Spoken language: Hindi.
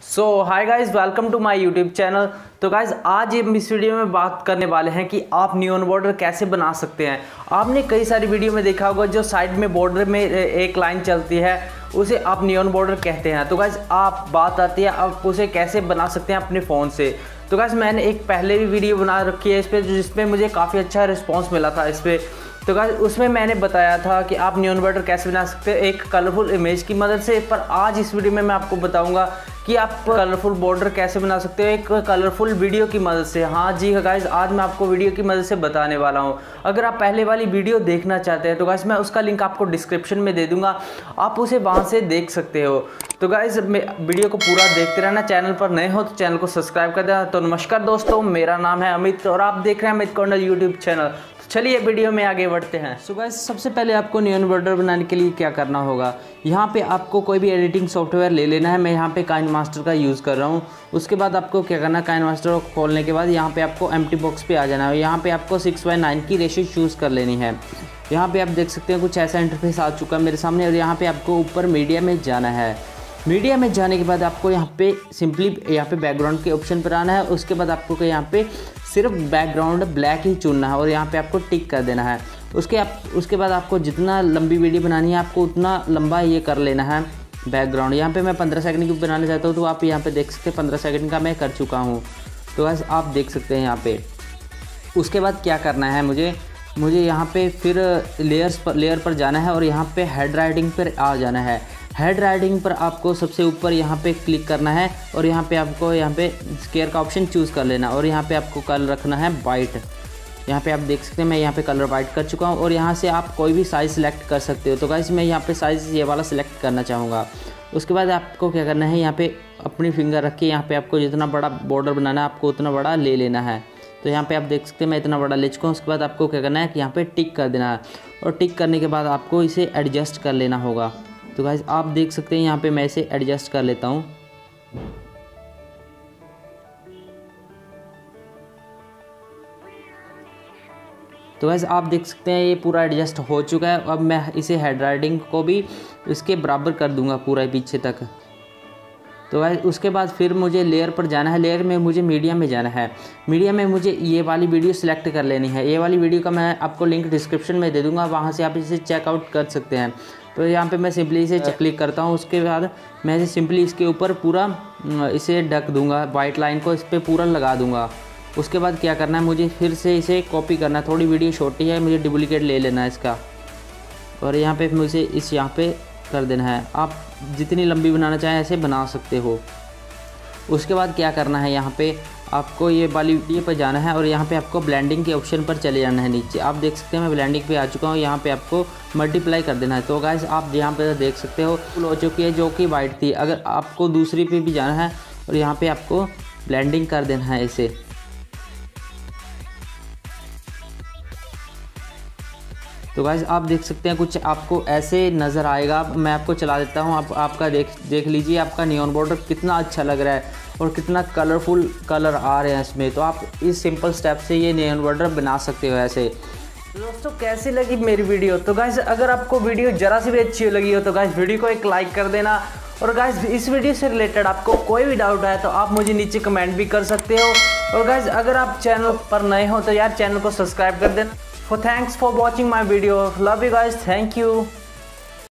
So hi guys, welcome to my YouTube channel. तो गाइज आज इस वीडियो में बात करने वाले हैं कि आप नियॉन बॉर्डर कैसे बना सकते हैं। आपने कई सारी वीडियो में देखा होगा जो साइड में बॉर्डर में एक लाइन चलती है उसे आप नियॉन बॉर्डर कहते हैं। तो गाइज आप बात आती है आप उसे कैसे बना सकते हैं अपने फ़ोन से। तो गाइज मैंने एक पहले भी वीडियो बना रखी है इस पर, जिसमें मुझे काफ़ी अच्छा रिस्पॉन्स मिला था इस पर। तो गाइस उसमें मैंने बताया था कि आप नियॉन बॉर्डर कैसे बना सकते हैं एक कलरफुल इमेज की मदद से। पर आज इस वीडियो में मैं आपको बताऊंगा कि आप कलरफुल बॉर्डर कैसे बना सकते हो एक कलरफुल वीडियो की मदद से। हाँ जी गाइस, आज मैं आपको वीडियो की मदद से बताने वाला हूँ। अगर आप पहले वाली वीडियो देखना चाहते हैं तो गाइस मैं उसका लिंक आपको डिस्क्रिप्शन में दे दूँगा, आप उसे वहाँ से देख सकते हो। तो गाइस वीडियो को पूरा देखते रहना। चैनल पर नए हो तो चैनल को सब्सक्राइब कर देना। तो नमस्कार दोस्तों, मेरा नाम है अमित और आप देख रहे हैं अमित कॉर्नर यूट्यूब चैनल। चलिए वीडियो में आगे बढ़ते हैं। सो गाइस सबसे पहले आपको नियॉन बॉर्डर बनाने के लिए क्या करना होगा, यहाँ पे आपको कोई भी एडिटिंग सॉफ्टवेयर ले लेना है। मैं यहाँ पे काइनमास्टर का यूज़ कर रहा हूँ। उसके बाद आपको क्या करना है, काइनमास्टर को खोलने के बाद यहाँ पे आपको एम्प्टी बॉक्स पे आ जाना है। यहाँ पे आपको 6:9 की रेशियो चूज़ कर लेनी है। यहाँ पे आप देख सकते हैं कुछ ऐसा इंटरफेस आ चुका है मेरे सामने। और यहाँ पे आपको ऊपर मीडिया में जाना है। मीडिया में जाने के बाद आपको यहाँ पे सिंपली यहाँ पे बैकग्राउंड के ऑप्शन पर आना है। उसके बाद आपको यहाँ पे सिर्फ बैकग्राउंड ब्लैक ही चुनना है और यहाँ पे आपको टिक कर देना है। उसके बाद आपको जितना लंबी वीडियो बनानी है आपको उतना लंबा ये कर लेना है बैकग्राउंड। यहाँ पे मैं 15 सेकंड की बनाना चाहता हूँ तो आप यहाँ पे देख सकते हैं 15 सेकंड का मैं कर चुका हूँ। तो बस आप देख सकते हैं यहाँ पे। उसके बाद क्या करना है, मुझे यहाँ पे फिर लेयर पर जाना है और यहाँ पे हेड राइटिंग पर आ जाना है। हेड राइटिंग पर आपको सबसे ऊपर यहाँ पे क्लिक करना है और यहाँ पे आपको यहाँ पे स्केयर का ऑप्शन चूज़ कर लेना और यहाँ पे आपको कलर रखना है वाइट। यहाँ पे आप देख सकते हैं मैं यहाँ पे कलर वाइट कर चुका हूँ और यहाँ से आप कोई भी साइज़ सेलेक्ट कर सकते हो। तो गाइस मैं यहाँ पे साइज़ ये वाला सिलेक्ट करना चाहूँगा। उसके बाद आपको क्या करना है, यहाँ पे अपनी फिंगर रख के यहाँ पे आपको जितना बड़ा बॉर्डर बनाना है आपको उतना बड़ा ले लेना है। तो यहाँ पे आप देख सकते हैं मैं इतना बड़ा ले चुका हूँ। उसके बाद आपको क्या करना है कि यहाँ पे टिक कर देना है और टिक करने के बाद आपको इसे एडजस्ट कर लेना होगा। तो गाइस आप देख सकते हैं यहाँ पे मैं इसे एडजस्ट कर लेता हूँ। तो गाइस आप देख सकते हैं ये पूरा एडजस्ट हो चुका है। अब मैं इसे हेड राइटिंग को भी इसके बराबर कर दूंगा पूरा पीछे तक। तो गाइस उसके बाद फिर मुझे लेयर पर जाना है। लेयर में मुझे मीडिया में जाना है। मीडिया में मुझे ये वाली वीडियो सिलेक्ट कर लेनी है। ये वाली वीडियो का मैं आपको लिंक डिस्क्रिप्शन में दे दूंगा, वहाँ से आप इसे चेकआउट कर सकते हैं। तो यहाँ पे मैं सिंपली इसे क्लिक करता हूँ। उसके बाद मैं इसे सिंपली इसके ऊपर पूरा इसे ढक दूँगा, वाइट लाइन को इस पर पूरा लगा दूँगा। उसके बाद क्या करना है, मुझे फिर से इसे कॉपी करना है। थोड़ी वीडियो छोटी है, मुझे डुप्लीकेट ले लेना है इसका और यहाँ पे मुझे यहाँ पे कर देना है। आप जितनी लंबी बनाना चाहें ऐसे बना सकते हो। उसके बाद क्या करना है, यहाँ पे आपको ये वाली वीडियो पर जाना है और यहाँ पे आपको ब्लेंडिंग के ऑप्शन पर चले जाना है। नीचे आप देख सकते हैं मैं ब्लेंडिंग पे आ चुका हूँ। यहाँ पे आपको मल्टीप्लाई कर देना है। तो गाइस आप यहाँ पे देख सकते हो फुल हो चुकी है जो कि वाइट थी। अगर आपको दूसरी पे भी जाना है और यहाँ पे आपको ब्लेंडिंग कर देना है इसे। तो गाइस आप देख सकते हैं कुछ आपको ऐसे नज़र आएगा। मैं आपको चला देता हूँ, आप आपका देख लीजिए आपका नियॉन बॉर्डर कितना अच्छा लग रहा है और कितना कलरफुल कलर आ रहे हैं इसमें। तो आप इस सिंपल स्टेप से ये नियॉन बॉर्डर बना सकते हो ऐसे। दोस्तों कैसी लगी मेरी वीडियो। तो गाइस अगर आपको वीडियो ज़रा सी भी अच्छी लगी हो तो गाइस वीडियो को एक लाइक कर देना। और गाइस इस वीडियो से रिलेटेड आपको कोई भी डाउट है तो आप मुझे नीचे कमेंट भी कर सकते हो। और गाइस अगर आप चैनल पर नए हो तो यार चैनल को सब्सक्राइब कर देना। Thanks for watching my video. Love you guys. Thank you.